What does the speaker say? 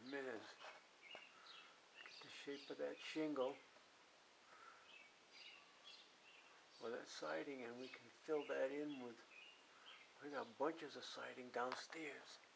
is. Get the shape of that shingle or that siding, and we can fill that in with, we got bunches of siding downstairs.